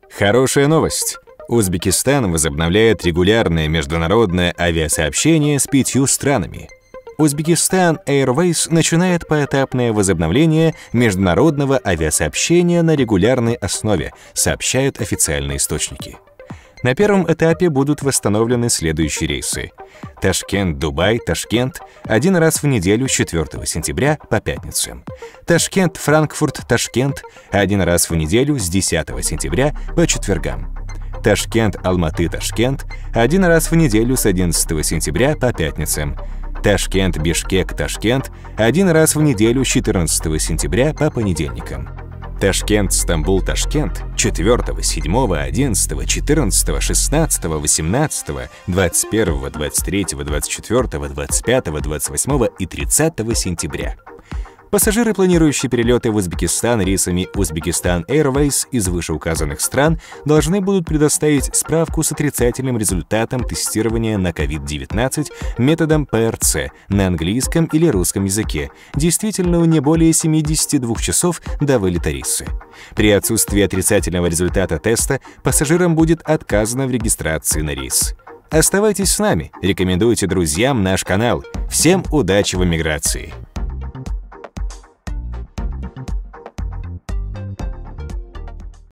Хорошая новость. Узбекистан возобновляет регулярное международное авиасообщение с 5 странами. Узбекистан Airways начинает поэтапное возобновление международного авиасообщения на регулярной основе, сообщают официальные источники. На первом этапе будут восстановлены следующие рейсы: Ташкент-Дубай, Ташкент один раз в неделю с 4 сентября по пятницам. Ташкент-Франкфурт, Ташкент один раз в неделю с 10 сентября по четвергам. Ташкент-Алматы, Ташкент один раз в неделю с 11 сентября по пятницам. Ташкент-Бишкек, Ташкент один раз в неделю с 14 сентября по понедельникам. Ташкент, Стамбул, Ташкент 4, 7, 11, 14, 16, 18, 21, 23, 24, 25, 28 и 30 сентября. Пассажиры, планирующие перелеты в Узбекистан рейсами Узбекистан Airways из вышеуказанных стран, должны будут предоставить справку с отрицательным результатом тестирования на COVID-19 методом ПРЦ на английском или русском языке, действительную не более 72 часов до вылета рейса. При отсутствии отрицательного результата теста пассажирам будет отказано в регистрации на рейс. Оставайтесь с нами, рекомендуйте друзьям наш канал. Всем удачи в эмиграции!